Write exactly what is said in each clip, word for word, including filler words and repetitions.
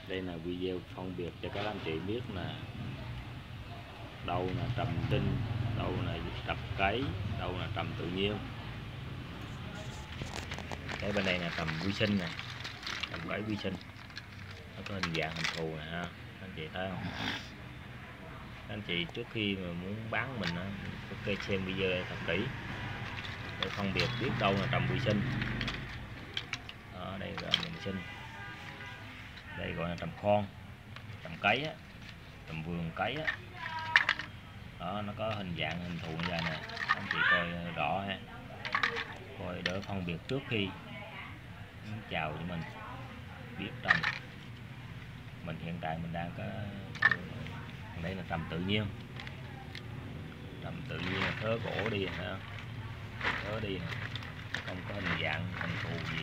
Đây là video phân biệt cho các anh chị biết là đâu là trầm tinh, đâu là trầm cấy, đâu là trầm tự nhiên. Cái bên đây là trầm vi sinh nè, trầm cấy vi sinh, nó có hình dạng hình thù nè ha, anh chị thấy không? Anh chị trước khi mà muốn bán mình có xem video thật kỹ để phân biệt biết đâu là trầm vi sinh. Ở đây là trầm vi sinh, đây gọi là trầm khoan, trầm cấy á, trầm vườn cấy á. Đó, nó có hình dạng hình thù như vậy nè, anh chị coi rõ ha, coi đỡ phân biệt trước khi chào cho mình biết trầm. Mình hiện tại mình đang có đây là trầm tự nhiên, trầm tự nhiên là thớ gỗ đi ha, thớ đi không có hình dạng hình thù gì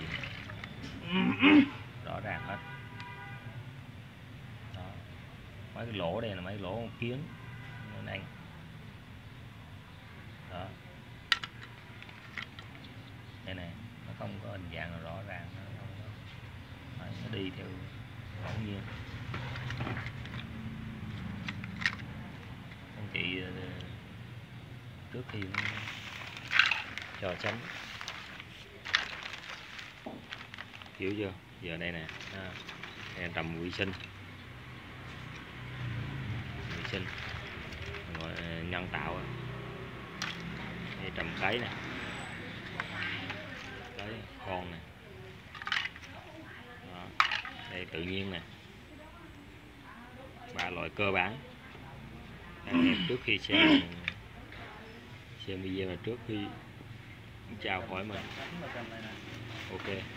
rõ ràng hết. Đó. Mấy cái lỗ đây là mấy lỗ kiến anh. Đó, đây này nó không có hình dạng rõ ràng, nó, không có, nó, nó đi theo ngẫu nhiên. Anh chị trước khi cho tránh hiểu chưa? Giờ đây nè, đây là trầm vi sinh, vi sinh gọi là nhân tạo. Đây trầm cấy nè, cấy con nè. Đó. Đây tự nhiên nè, ba loại cơ bản. Anh em trước khi xem xem video này, trước khi chào hỏi mình, ok.